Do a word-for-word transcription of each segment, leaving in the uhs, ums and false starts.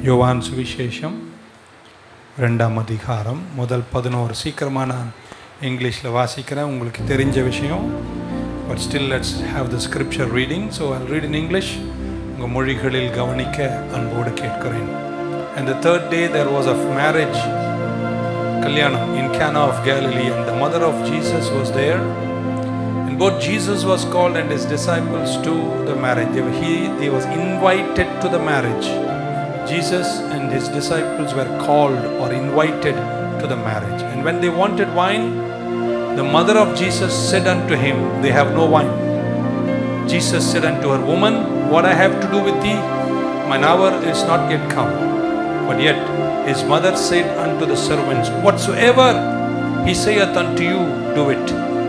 யோவான் சுவிசேஷம் ரெண்டாம் அதிகாரம் முதல் பதினோரு. சீக்கிரமாக நான் இங்கிலீஷில் வாசிக்கிறேன், உங்களுக்கு தெரிஞ்ச விஷயம். But still let's have the scripture reading. So I read in English. உங்கள் மொழிகளில் கவனிக்க அன்போடு கேட்கிறேன். And the third day there was a marriage, Kalyanam, in Cana of Galilee, and the mother of Jesus was there. And both Jesus was called and his disciples to the marriage. They were, he, he was invited to the marriage. Jesus and his disciples were called or invited to the marriage. And when they wanted wine, the mother of Jesus said unto him, they have no wine. Jesus said unto her, Woman, what I have to do with thee? Mine hour is not yet come. But yet his mother said unto the servants, Whatsoever he saith unto you, do it.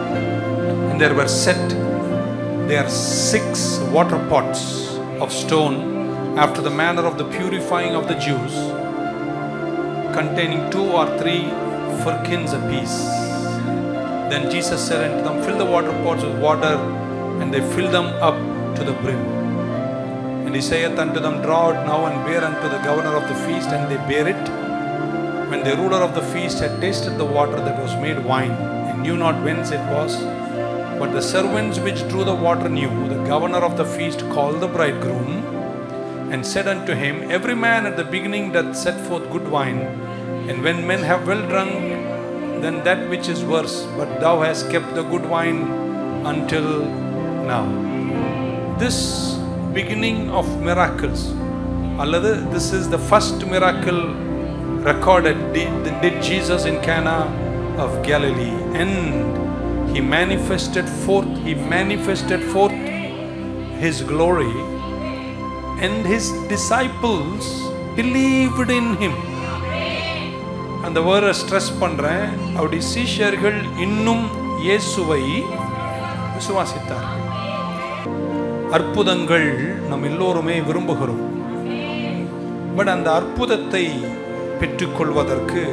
And there were set there six water pots of stone, after the manner of the purifying of the Jews, containing two or three firkins apiece. Then Jesus said unto them, Fill the water pots with water. And they filled them up to the brim. And he saith unto them, Draw it now and bear unto the governor of the feast. And they bare it. When the ruler of the feast had tasted the water that was made wine, and knew not whence it was, but the servants which drew the water knew, the governor of the feast called the bridegroom, and said unto him, Every man at the beginning doth set forth good wine, and when men have well drunk, then that which is worse, but thou hast kept the good wine until now. This beginning of miracles, alladhu this is the first miracle recorded did, did Jesus in Cana of Galilee, and he manifested forth he manifested forth his glory, and his disciples believed in him. அந்த வேர்டை stress பண்றேன். அவருடைய சீஷர்கள் இன்னும் இயேசுவை விசுவாசித்தார்கள். அற்புதங்கள் நம்ம எல்லோருமே விரும்புகிறோம். பட் அந்த அற்புதத்தை பெற்றுக்கொள்வதற்கு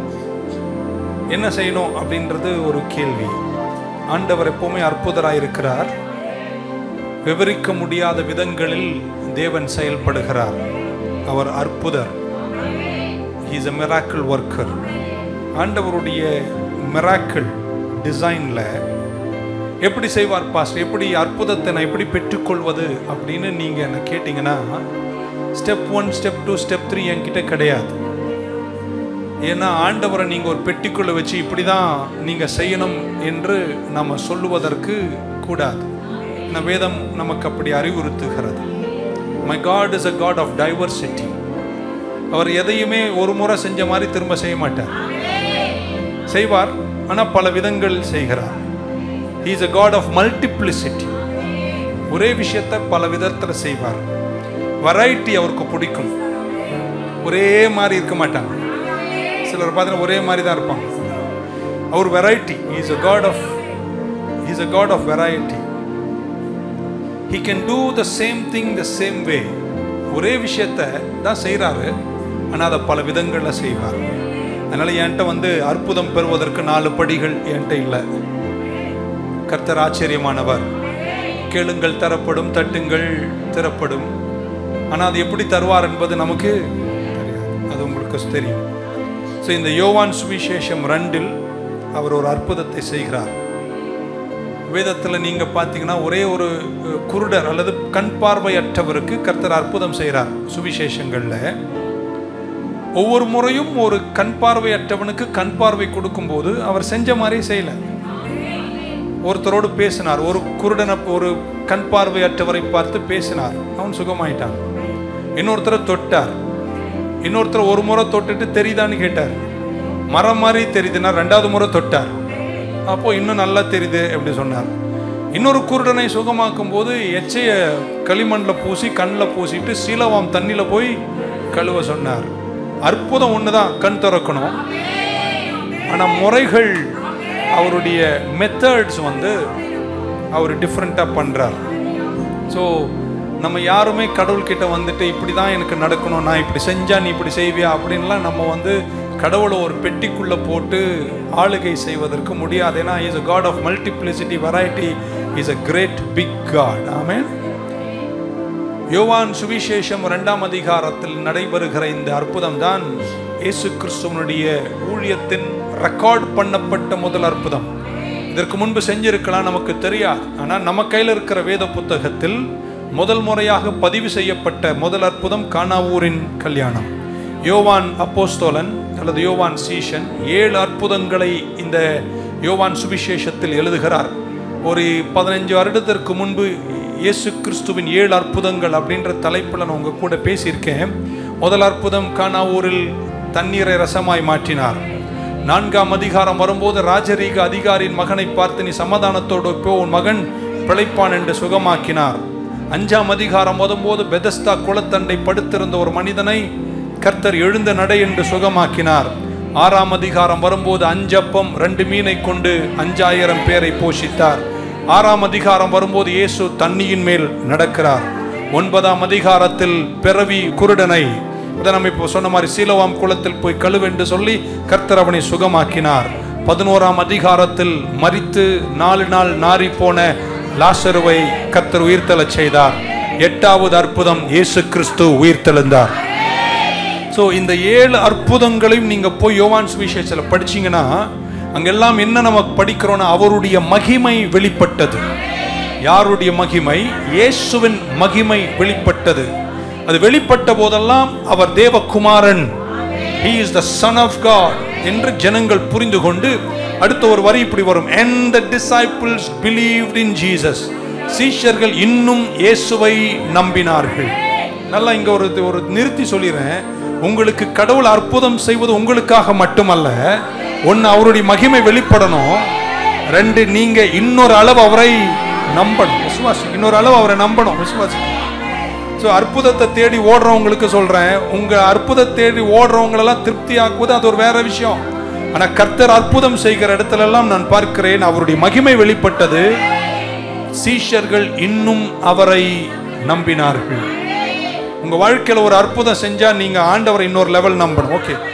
என்ன செய்யணும் அப்படின்றது ஒரு கேள்வி. ஆண்டவர் எப்பவுமே அற்புதராயிருக்கிறார். விவரிக்க முடியாத விதங்களில் தேவன் செயல்படுகிறார். அவர் அற்புதர். He is a miracle worker. ஆண்டவருடைய மிராக்கிள் டிசைன்ல எப்படி செய்வார் பாஸ்டர், எப்படி அற்புதத்தை நான் எப்படி பெற்றுக்கொள்வது அப்படின்னு நீங்க என்ன கேட்டீங்கன்னா, step one step two step three என்கிட்ட கிடையாது. ஏன்னா ஆண்டவரை நீங்க ஒரு பெட்டிக்குள்ள வச்சு இப்படிதான் நீங்க செய்யணும் என்று நம்ம சொல்லுவதற்கு கூடாது. வேதம் நமக்கு அப்படி அறிவுறுத்துகிறது. My God is a God of diversity. அவர் எதையுமே ஒரு முறை செஞ்ச மாதிரி திரும்ப செய்ய மாட்டார். செய்வார், ஆனா பல விதங்கள் செய்கிறார். He is a God of multiplicity. ஒரே விஷயத்தை பல விதத்தில் செய்வார். வெரைட்டி அவருக்கு பிடிக்கும். ஒரே மாதிரி இருக்க மாட்டாங்க. சிலர் பார்த்தீங்கன்னா ஒரே மாதிரி தான் இருப்பாங்க. அவர் variety. He is a God of He is a God of variety. He can do the same thing the same way. ஒரே விஷயத்தை தான் செய்கிறாரு, ஆனால் அதை பல விதங்களில் செய்வார். அதனால் என்கிட்ட வந்து அற்புதம் பெறுவதற்கு நாலு படிகள் என்கிட்ட இல்லை. கர்த்தர் ஆச்சரியமானவர். கேளுங்கள் தரப்படும், தட்டுங்கள் திறப்படும். ஆனால் அது எப்படி தருவார் என்பது நமக்கு தெரியாது. அது உங்களுக்கு தெரியும். ஸோ இந்த யோவான் சுவிசேஷம் ரெண்டில் அவர் ஒரு அற்புதத்தை செய்கிறார். வேதத்தில் நீங்கள் பார்த்தீங்கன்னா ஒரே ஒரு குருடர் அல்லது கண் பார்வையற்றவருக்கு கர்த்தர் அற்புதம் செய்கிறார். சுவிசேஷங்களில் ஒவ்வொரு முறையும் ஒரு கண் பார்வையற்றவனுக்கு கண் பார்வை கொடுக்கும்போது அவர் செஞ்ச மாதிரி செய்யலை. ஒருத்தரோடு பேசினார். ஒரு குருடனை ஒரு கண் பார்வையற்றவரை பார்த்து பேசினார், அவன் சுகமாயிட்டான். இன்னொருத்தரை தொட்டார். இன்னொருத்தர் ஒரு முறை தொட்டுட்டு தெரியுதான்னு கேட்டார். மரம் மாதிரி தெரியுதுன்னா ரெண்டாவது முறை தொட்டார். அப்போ இன்னும் நல்லா தெரியுது எப்படி சொன்னார். இன்னொரு குருடனை சுகமாக்கும் போது எச்சைய களிமண்ணில் பூசி கண்ணில் பூசிட்டு சீலவாம் தண்ணியில் போய் கழுவ சொன்னார். அற்புதம் ஒன்று தான், கண் திறக்கணும். ஆனால் முறைகள், அவருடைய மெத்தட்ஸ் வந்து அவர் டிஃப்ரெண்ட்டாக பண்ணுறார். ஸோ நம்ம யாருமே கடவுள்கிட்ட வந்துட்டு இப்படி தான் எனக்கு நடக்கணும், நான் இப்படி செஞ்சால் நீ இப்படி செய்வியா அப்படின்லாம் நம்ம வந்து கடவுளை ஒரு பெட்டிக்குள்ளே போட்டு ஆளுகை செய்வதற்கு முடியாது. ஏன்னா is a God of multiplicity, variety, is a great big God. Amen. யோவான் சுவிசேஷம் இரண்டாம் அதிகாரத்தில் நடைபெறுகிற இந்த அற்புதம் தான் இயேசு கிறிஸ்துவனுடைய ஊழியத்தின் ரெக்கார்ட் பண்ணப்பட்ட முதல் அற்புதம். இதற்கு முன்பு செஞ்சிருக்கலாம், நமக்கு தெரியாது. ஆனால் நம்ம கையில் இருக்கிற வேத புத்தகத்தில் முதல் முறையாக பதிவு செய்யப்பட்ட முதல் அற்புதம் கானாவூரின் கல்யாணம். யோவான் அப்போஸ்தலன் அல்லது யோவான் சீஷன் ஏழு அற்புதங்களை இந்த யோவான் சுவிசேஷத்தில் எழுதுகிறார். ஒரு பதினஞ்சு வருடத்திற்கு முன்பு இயேசு கிறிஸ்துவின் ஏழு அற்புதங்கள் அப்படின்ற தலைப்பில் நான் உங்க கூட பேசியிருக்கேன். முதல் அற்புதம் கானாவூரில் தண்ணீரை ரசமாய் மாற்றினார். நான்காம் அதிகாரம் வரும்போது ராஜரீக அதிகாரியின் மகனை பார்த்து நீ சமாதானத்தோடு போ, உன் மகன் பிழைப்பான் என்று சுகமாக்கினார். அஞ்சாம் அதிகாரம் வரும்போது பெதஸ்தா குளத்தண்டை படுத்திருந்த ஒரு மனிதனை கர்த்தர் எழுந்த நடை என்று சுகமாக்கினார். ஆறாம் அதிகாரம் வரும்போது அஞ்சப்பம் ரெண்டு மீனை கொண்டு அஞ்சாயிரம் பேரை போஷித்தார். ஆறாம் அதிகாரம் வரும்போது இயேசு தண்ணியின் மேல் நடக்கிறார். ஒன்பதாம் அதிகாரத்தில் பிறவி குருடனை, நம்ம இப்போ சொன்ன மாதிரி சீலோவாம் குளத்தில் போய் கழுவென்று சொல்லி கர்த்தர் அவனை சுகமாக்கினார். பதினோராம் அதிகாரத்தில் மரித்து நாலு நாள் நாரி போன லாசருவை கர்த்தர் உயிர்த்தெழச் செய்தார். எட்டாவது அற்புதம் இயேசு கிறிஸ்து உயிர்த்தெழுந்தார். ஸோ இந்த ஏழு அற்புதங்களையும் நீங்க போய் யோவான் சுவிசேஷத்தில் படிச்சீங்கன்னா அங்கெல்லாம் என்ன நமக்கு படிக்கிறோன்னா அவருடைய மகிமை வெளிப்பட்டது. யாருடைய மகிமை? இயேசுவின் மகிமை வெளிப்பட்டது. அது வெளிப்பட்ட போதெல்லாம் அவர் தேவகுமாரன், he is the son of God என்று ஜனங்கள் புரிந்து கொண்டு அடுத்த ஒரு வரி இப்படி வரும், and the disciples believed in Jesus. சீஷர்கள் இன்னும் இயேசுவை நம்பினார்கள். நல்லா இங்க ஒரு ஒரு நிறுத்தி சொல்லிறேன், உங்களுக்கு கடவுள் அற்புதம் செய்வது உங்களுக்காக மட்டுமல்ல. ஒன்னு அவருடைய மகிமை வெளிப்படணும், ரெண்டு நீங்க இன்னொரு அளவு அவரை நம்பணும், விசுவாசி இன்னொரு அளவு அவரை நம்பணும், விசுவாசி. ஸோ அற்புதத்தை தேடி ஓடுறவங்களுக்கு சொல்றேன், உங்க அற்புதத்தை தேடி ஓடுறவங்களெல்லாம் திருப்தி ஆக்குவது அது ஒரு வேற விஷயம். ஆனா கர்த்தர் அற்புதம் செய்கிற இடத்துல எல்லாம் நான் பார்க்கிறேன் அவருடைய மகிமை வெளிப்பட்டது. சீஷர்கள் இன்னும் அவரை நம்பினார்கள். உங்க வாழ்க்கையில ஒரு அற்புதம் செஞ்சா நீங்க ஆண்டவரை இன்னொரு லெவல் நம்பணும். ஓகே,